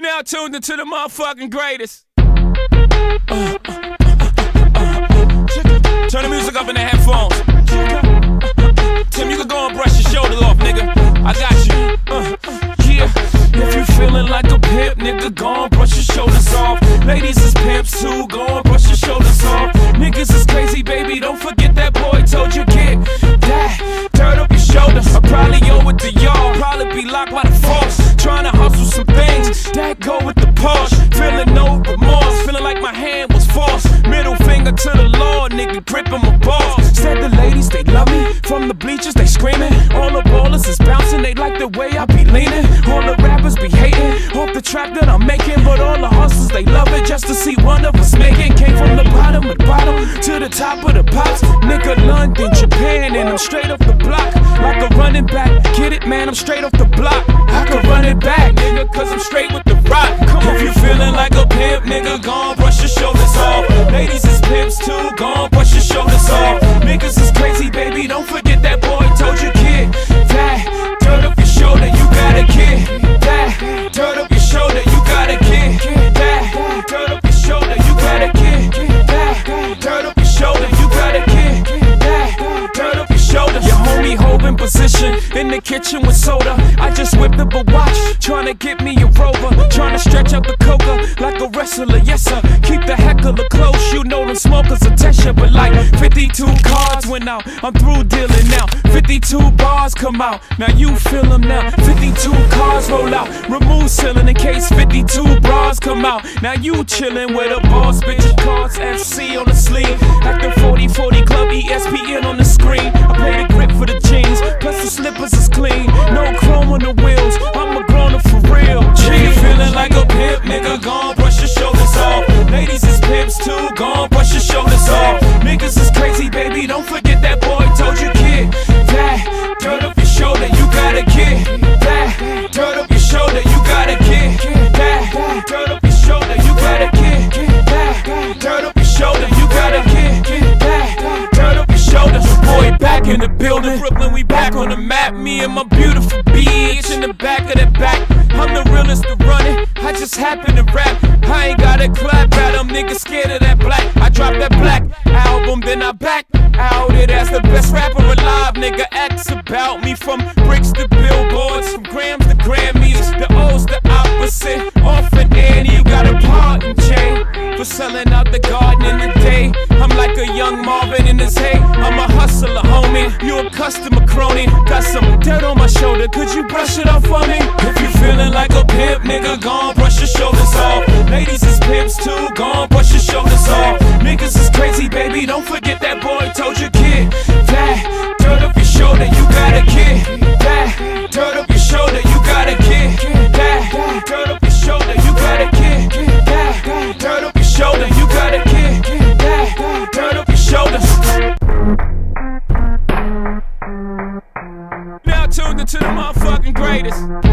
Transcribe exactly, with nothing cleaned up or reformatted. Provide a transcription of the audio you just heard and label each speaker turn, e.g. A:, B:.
A: Now tuned into the motherfucking greatest. Uh, uh, uh, uh, uh. Turn the music up in the headphones. Tim, you can go and brush your shoulders off, nigga. I got you. Uh, yeah. If you feeling like a pimp, nigga, go and brush your shoulders off. Ladies is pimps too, go and brush your shoulders off. Niggas is crazy, baby, don't forget that boy told you, kid. That, turn up your shoulders. I probably owe it to y'all, probably be locked by the force. Trying to hustle some things, that go with the Porsche. Feeling no remorse, feeling like my hand was forced. Middle finger to the law, nigga, gripping my balls. Said the ladies, they love me, from the bleachers, they screaming. All the ballers is bouncing, they like the way I be leaning. All the rappers be hating, off the track that I'm making. But all the hustlers, they love it, just to see one of us making. Came from the bottom of the bottom, to the top of the pops. Nigga, London, Japan, and I'm straight off the block. Like a running back, get it, man, I'm straight off the block. I can run it back, nigga, cause I'm straight with the rock. Come on, if you feeling like a pimp, nigga, gon' brush your shoulders off. Ladies is pimps too, gon' brush your shoulders off. Niggas is crazy, baby, don't forget that boy told you, kid. That, turn up your shoulder, you got a kid. That, turn up your shoulder, you got a kid. That, turn up your shoulder, you got a kid. That, turn up your shoulder, you got a kid. That, turn up your shoulder. Your homie holding position in the kitchen with soda. I just whipped up a watch, trying to get me a Rover. Trying to stretch out the coca like a wrestler, yes sir. Keep the heckler close, you know them smokers attention. But like fifty-two cards went out, I'm through dealing now. fifty-two bars come out, now you feel them now. fifty-two cars roll out, remove ceiling in case fifty-two bras come out. Now you chillin' with a boss, bitch, cards F C on the sleeve. Like the forty forty club, E S P N on the screen. I play the grip for the jeans, plus the slippers is clean. No chrome on the wheels, I'm a grown-up for real. G feeling like a pimp, nigga, gon' brush your shoulders off. Ladies is pimps too, gon' brush your shoulders off. Niggas is crazy, baby, don't forget that boy told you, kid. That, turn up your shoulder, you got a kid. That, turn up your shoulder, you got a kid. That, turn up your shoulder, you got a kid. That, turn up your shoulder, you got a kid. That, turn up your shoulders. Boy, back in the building, Brooklyn, we back on the map. Me and my beautiful bitch in the back of the back. I'm the realest to run it, I just happen to rap. I ain't gotta clap at them, niggas scared of that black. I dropped that black album, then I back out it as the best rapper alive. Nigga, acts about me from bricks to billboards, from grams to Grammys. The O's the opposite, Orphan Annie, you got a parting chain for selling out the garden in the day. I'm like a young Marvin in his hay, I'm a hustler, homie. You a customer crony, got some dirt on my shoulder, could you brush it off for me? If you feeling like a pimp, nigga, gon' brush your shoulders off. Ladies is pimps too, gon' brush your shoulders off. Niggas is crazy, baby, don't forget that boy told you, kid. That, turn up your shoulder, you got a kid. That, turn up your shoulder, you got a kid. That, turn up your shoulder, you got a kid. That, turn up your shoulder, you got a kid. That, turn up your shoulders. Now tuned into the motherfucking greatest.